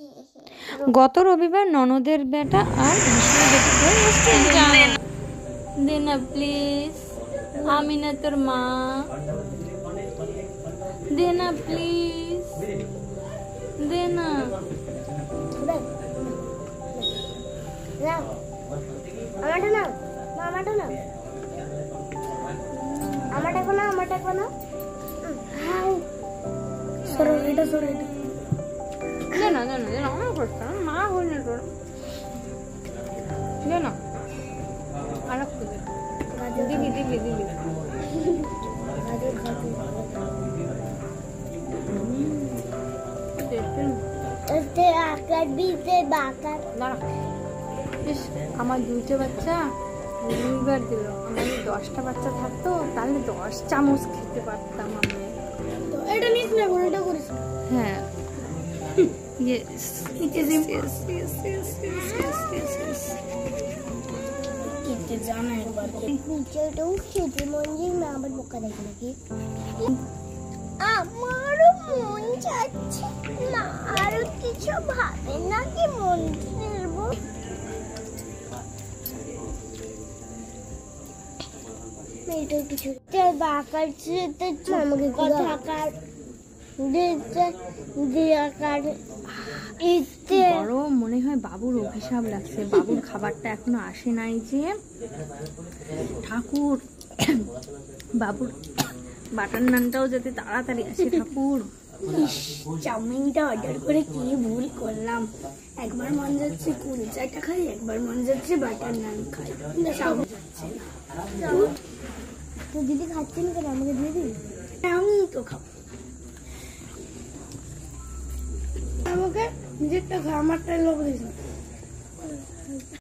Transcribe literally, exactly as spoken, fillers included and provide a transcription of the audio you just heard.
গত রবিবার ননদের বেটা আর দে না প্লিজ, আমি না তোর মা, দে না প্লিজ, দে না। আমারটা না, আমারটা না, আমারটা কোনা, আমারটা কোনা। সরো এটা, সরো এটা। দে না, দে না, দে না, আমার করতে না, মা বললে তোর। দে না, আরো খুঁজে দিবি দিবি দিবি। আমার দুইটা বাচ্চা দুইবার দিল, আমার দশটা বাচ্চা থাকতো তাহলে দশ চামচ খেতে পারতাম আমি। এটা নিস না, এটা করিস। হ্যাঁ yes yes yes yes yes yes yes yes yes কিতে জানা একবার নিচে তো খেতে মন যায় না, আবার বোকা দেখে নাকি। আমারও মন যাচ্ছে না, আর কিছু ভাবে না কি মন ফেলবো। মেয়েটা কিছু বাকার চেয়ে আমাকে কথা কার গরম, মনে হয় বাবুর অভিশাপ লাগছে। বাবুর খাবারটা এখনো আসে নাই যে। ঠাকুর, বাবুর বাটার নানটাও যাতে তাড়াতাড়ি আসে ঠাকুর। চাউমিনটা অর্ডার করে কি ভুল করলাম। একবার মন যাচ্ছে কুলচাটা খাই, একবার মন যাচ্ছে বাটার নান খাই। তো দিদি খাচ্ছেন কেন, আমাকে দিয়ে দিবি? আমি তো খাবো, আমাকে নিজেরটা খা, আমারটা লোক দিস।